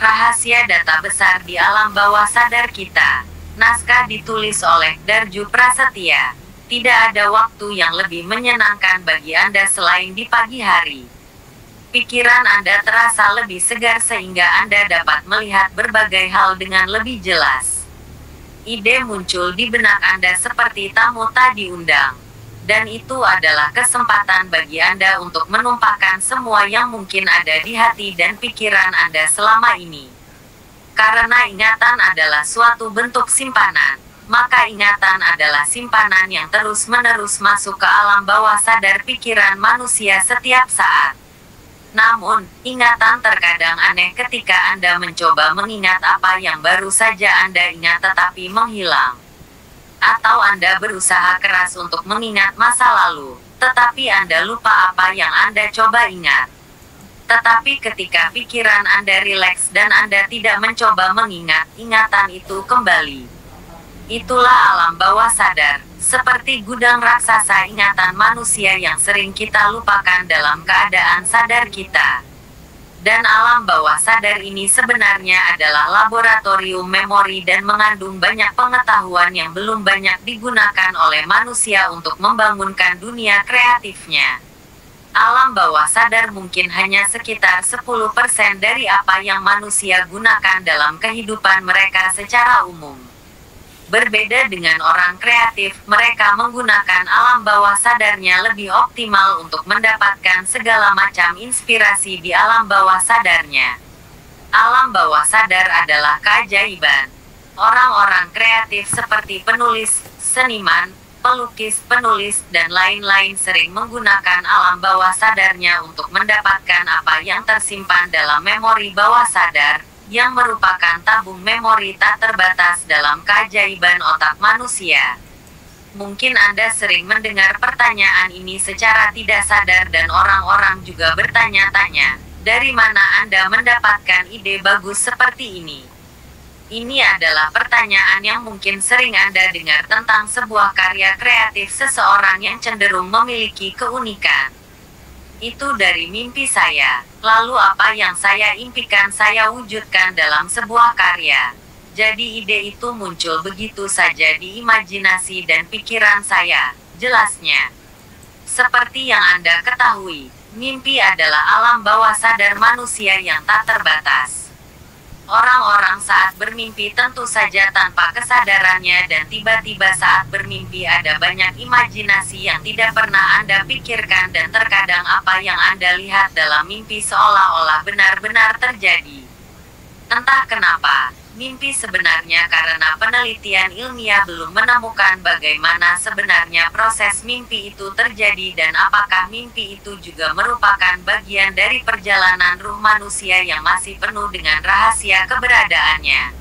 Rahasia data besar di alam bawah sadar kita. Naskah ditulis oleh Darju Prasetya. Tidak ada waktu yang lebih menyenangkan bagi Anda selain di pagi hari. Pikiran Anda terasa lebih segar sehingga Anda dapat melihat berbagai hal dengan lebih jelas. Ide muncul di benak Anda seperti tamu tak diundang. Dan itu adalah kesempatan bagi Anda untuk menumpahkan semua yang mungkin ada di hati dan pikiran Anda selama ini. Karena ingatan adalah suatu bentuk simpanan, maka ingatan adalah simpanan yang terus-menerus masuk ke alam bawah sadar pikiran manusia setiap saat. Namun, ingatan terkadang aneh ketika Anda mencoba mengingat apa yang baru saja Anda ingat tetapi menghilang. Atau Anda berusaha keras untuk mengingat masa lalu, tetapi Anda lupa apa yang Anda coba ingat. Tetapi ketika pikiran Anda rileks dan Anda tidak mencoba mengingat, ingatan itu kembali. Itulah alam bawah sadar, seperti gudang raksasa ingatan manusia yang sering kita lupakan dalam keadaan sadar kita. Dan alam bawah sadar ini sebenarnya adalah laboratorium memori dan mengandung banyak pengetahuan yang belum banyak digunakan oleh manusia untuk membangunkan dunia kreatifnya. Alam bawah sadar mungkin hanya sekitar 10% dari apa yang manusia gunakan dalam kehidupan mereka secara umum. Berbeda dengan orang kreatif, mereka menggunakan alam bawah sadarnya lebih optimal untuk mendapatkan segala macam inspirasi di alam bawah sadarnya. Alam bawah sadar adalah keajaiban. Orang-orang kreatif seperti penulis, seniman, pelukis, penulis, dan lain-lain sering menggunakan alam bawah sadarnya untuk mendapatkan apa yang tersimpan dalam memori bawah sadar, yang merupakan tabung memori tak terbatas dalam keajaiban otak manusia. Mungkin Anda sering mendengar pertanyaan ini secara tidak sadar dan orang-orang juga bertanya-tanya, dari mana Anda mendapatkan ide bagus seperti ini? Ini adalah pertanyaan yang mungkin sering Anda dengar tentang sebuah karya kreatif seseorang yang cenderung memiliki keunikan. Itu dari mimpi saya. Lalu apa yang saya impikan saya wujudkan dalam sebuah karya. Jadi ide itu muncul begitu saja di imajinasi dan pikiran saya, jelasnya. Seperti yang Anda ketahui, mimpi adalah alam bawah sadar manusia yang tak terbatas. Orang-orang saat bermimpi tentu saja tanpa kesadarannya dan tiba-tiba saat bermimpi ada banyak imajinasi yang tidak pernah Anda pikirkan dan terkadang apa yang Anda lihat dalam mimpi seolah-olah benar-benar terjadi. Entah kenapa, mimpi sebenarnya karena penelitian ilmiah belum menemukan bagaimana sebenarnya proses mimpi itu terjadi dan apakah mimpi itu juga merupakan bagian dari perjalanan ruh manusia yang masih penuh dengan rahasia keberadaannya.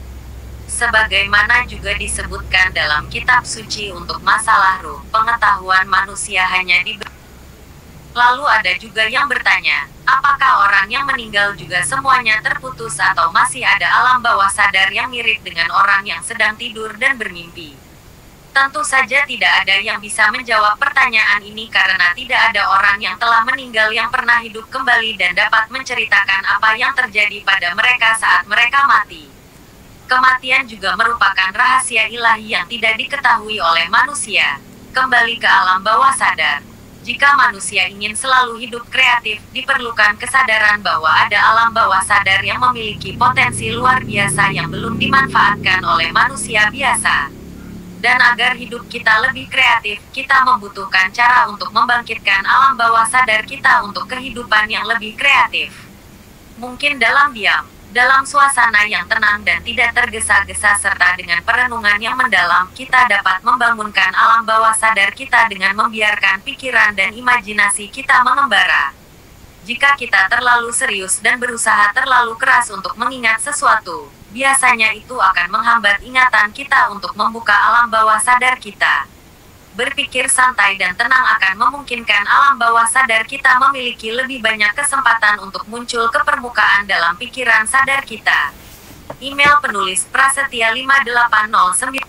Sebagaimana juga disebutkan dalam kitab suci untuk masalah ruh, pengetahuan manusia hanya diberi. Lalu ada juga yang bertanya, apakah orang yang meninggal juga semuanya terputus atau masih ada alam bawah sadar yang mirip dengan orang yang sedang tidur dan bermimpi? Tentu saja tidak ada yang bisa menjawab pertanyaan ini karena tidak ada orang yang telah meninggal yang pernah hidup kembali dan dapat menceritakan apa yang terjadi pada mereka saat mereka mati. Kematian juga merupakan rahasia ilahi yang tidak diketahui oleh manusia. Kembali ke alam bawah sadar. Jika manusia ingin selalu hidup kreatif, diperlukan kesadaran bahwa ada alam bawah sadar yang memiliki potensi luar biasa yang belum dimanfaatkan oleh manusia biasa. Dan agar hidup kita lebih kreatif, kita membutuhkan cara untuk membangkitkan alam bawah sadar kita untuk kehidupan yang lebih kreatif. Mungkin dalam diam, dalam suasana yang tenang dan tidak tergesa-gesa serta dengan perenungan yang mendalam, kita dapat membangunkan alam bawah sadar kita dengan membiarkan pikiran dan imajinasi kita mengembara. Jika kita terlalu serius dan berusaha terlalu keras untuk mengingat sesuatu, biasanya itu akan menghambat ingatan kita untuk membuka alam bawah sadar kita. Berpikir santai dan tenang akan memungkinkan alam bawah sadar kita memiliki lebih banyak kesempatan untuk muncul ke permukaan dalam pikiran sadar kita. Email penulis Prasetya 5809